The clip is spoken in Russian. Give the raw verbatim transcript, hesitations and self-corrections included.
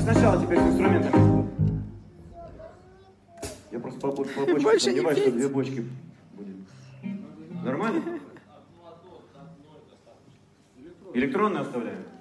сначала теперь с инструментами. Я просто по, по, по бочке сомневаюсь, что две бочки будет. Нормально? Электронные оставляем.